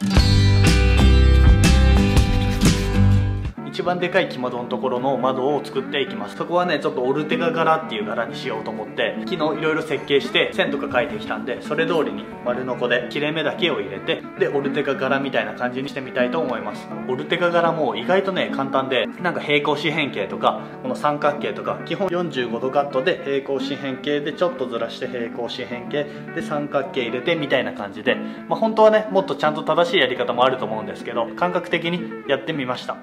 一番でかい木窓のところの窓を作っていきます。そこはねちょっとオルテガ柄っていう柄にしようと思って昨日いろいろ設計して線とか描いてきたんで、それ通りに丸ノコで切れ目だけを入れて、でオルテガ柄みたいな感じにしてみたいと思います。オルテガ柄も意外とね簡単で、なんか平行四辺形とかこの三角形とか基本45度カットで平行四辺形でちょっとずらして平行四辺形で三角形入れてみたいな感じで、本当はねもっとちゃんと正しいやり方もあると思うんですけど、感覚的にやってみました。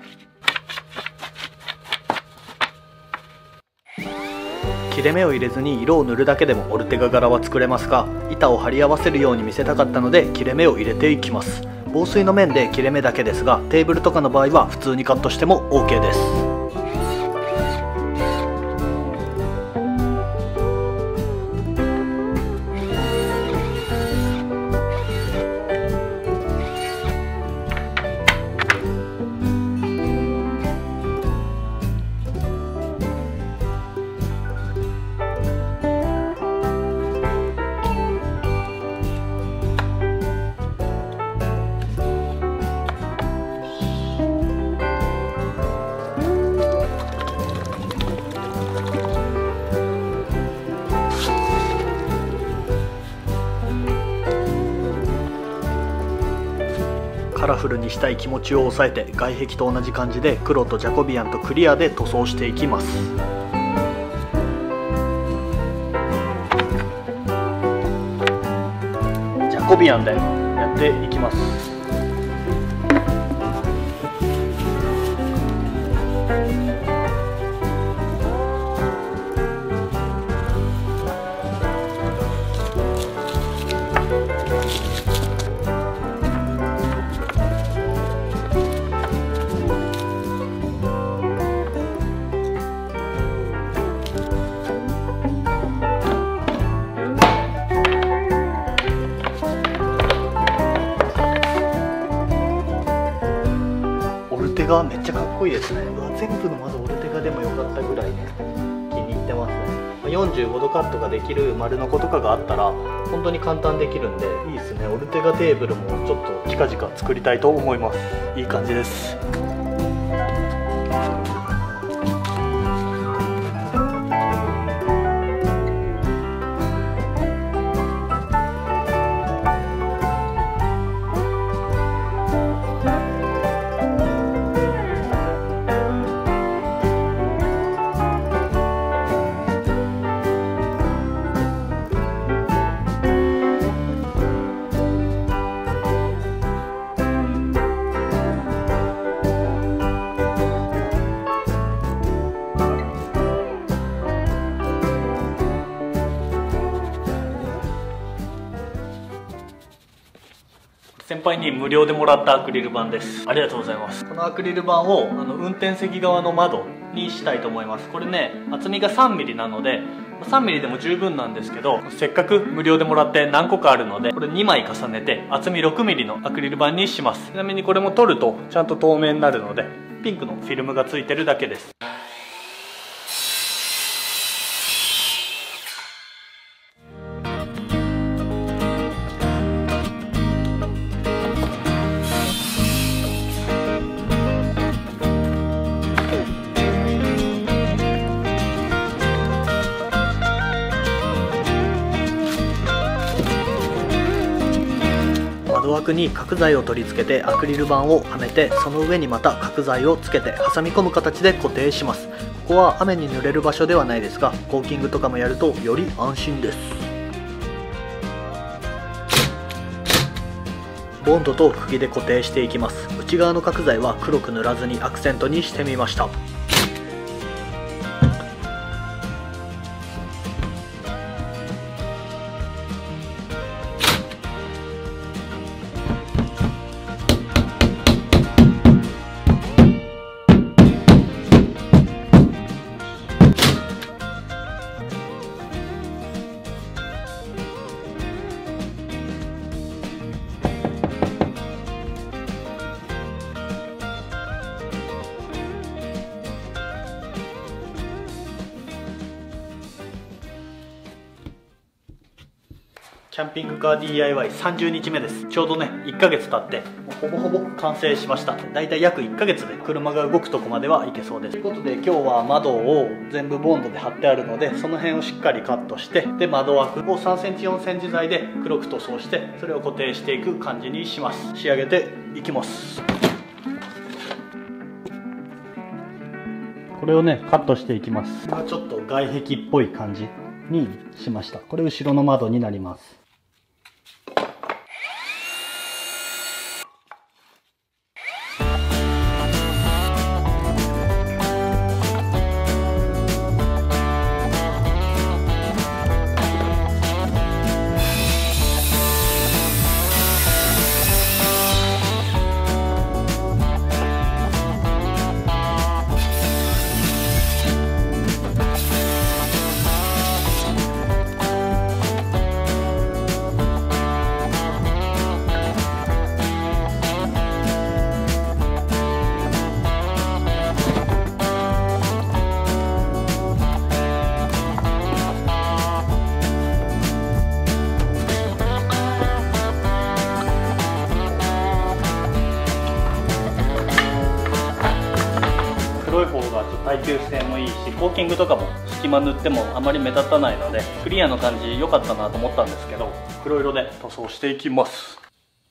切れ目を入れずに色を塗るだけでもオルテガ柄は作れますが、板を貼り合わせるように見せたかったので切れ目を入れていきます。防水の面で切れ目だけですが、テーブルとかの場合は普通にカットしても OK です。カラフルにしたい気持ちを抑えて、外壁と同じ感じで黒とジャコビアンとクリアで塗装していきます。ジャコビアンでやっていきます。がめっちゃかっこいいですね。全部の窓オルテガでもよかったぐらいね気に入ってますね。45度カットができる丸ノコとかがあったら本当に簡単できるんでいいですね。オルテガテーブルもちょっと近々作りたいと思います。いい感じです。先輩に無料でもらったアクリル板です。ありがとうございます。このアクリル板を運転席側の窓にしたいと思います。これね厚みが 3mm なので 3mm でも十分なんですけど、せっかく無料でもらって何個かあるのでこれ2枚重ねて厚み 6mm のアクリル板にします。ちなみにこれも取るとちゃんと透明になるのでピンクのフィルムがついてるだけです。窓枠に角材を取り付けてアクリル板をはめて、その上にまた角材をつけて挟み込む形で固定します。ここは雨に濡れる場所ではないですが、コーキングとかもやるとより安心です。ボンドと釘で固定していきます。内側の角材は黒く塗らずにアクセントにしてみました。 キャンピングカー DIY30 日目です。ちょうどね1ヶ月経ってほぼほぼ完成しました。だいたい約1ヶ月で車が動くとこまではいけそうです。ということで今日は窓を全部ボンドで貼ってあるので、その辺をしっかりカットして、で窓枠を 3cm、4cm 材で黒く塗装して、それを固定していく感じにします。仕上げていきます。これをねカットしていきます。ちょっと外壁っぽい感じにしました。これ後ろの窓になります。黒い方が耐久性もいいし、コーキングとかも隙間塗ってもあまり目立たないのでクリアな感じ良かったなと思ったんですけど、黒色で塗装していきます。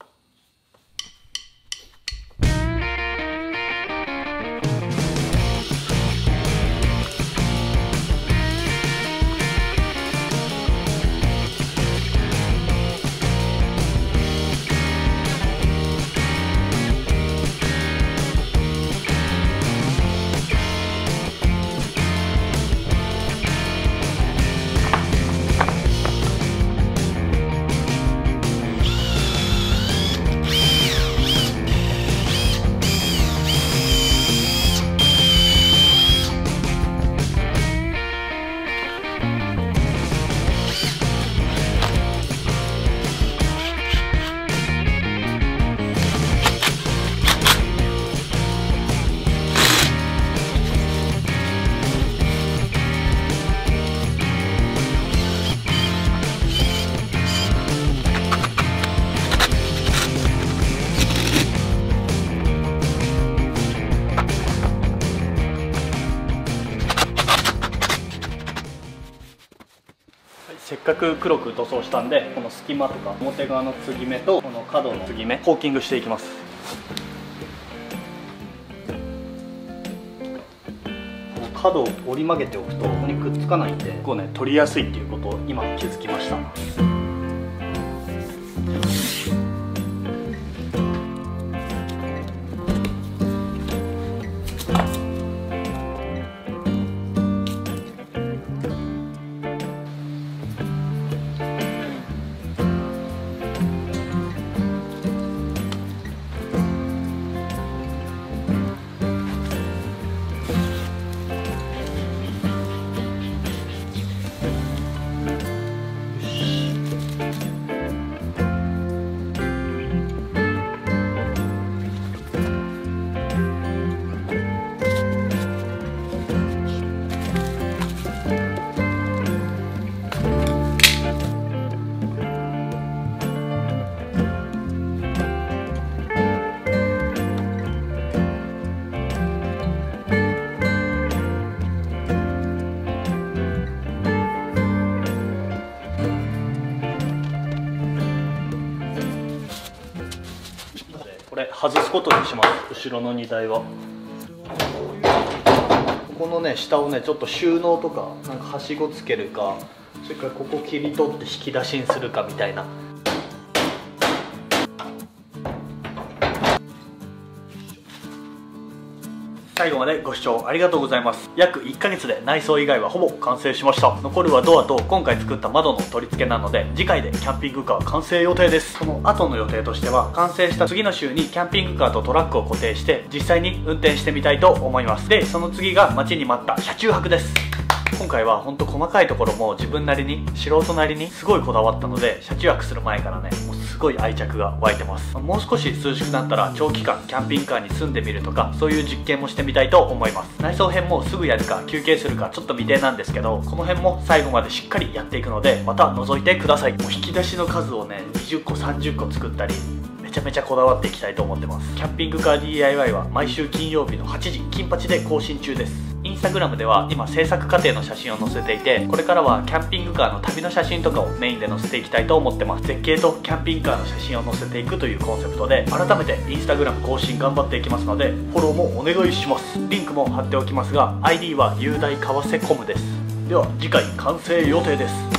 せっかく黒く塗装したんで、この隙間とか表側の継ぎ目とこの角の継ぎ目コーキングしていきます。この角を折り曲げておくとここにくっつかないんで、結構ね取りやすいっていうことを今気づきました。これ外すことにします。後ろの荷台はここのね下をねちょっと収納とかなんかはしごつけるか、それからここ切り取って引き出しにするかみたいな。最後までご視聴ありがとうございます。約1ヶ月で内装以外はほぼ完成しました。残るはドアと今回作った窓の取り付けなので、次回でキャンピングカー完成予定です。その後の予定としては、完成した次の週にキャンピングカーとトラックを固定して実際に運転してみたいと思います。でその次が待ちに待った車中泊です。 今回はほんと細かいところも自分なりに素人なりにすごいこだわったので、車中泊する前からねもうすごい愛着が湧いてます。もう少し涼しくなったら長期間キャンピングカーに住んでみるとか、そういう実験もしてみたいと思います。内装編もすぐやるか休憩するかちょっと未定なんですけど、この辺も最後までしっかりやっていくので、また覗いてください。もう引き出しの数をね20個30個作ったり、めちゃめちゃこだわっていきたいと思ってます。キャンピングカー DIY は毎週金曜日の8時金八で更新中です。インスタグラムでは今制作過程の写真を載せていて、これからはキャンピングカーの旅の写真とかをメインで載せていきたいと思ってます。絶景とキャンピングカーの写真を載せていくというコンセプトで、改めてインスタグラム更新頑張っていきますので、フォローもお願いします。リンクも貼っておきますが、 ID は雄大為替コムです。では次回完成予定です。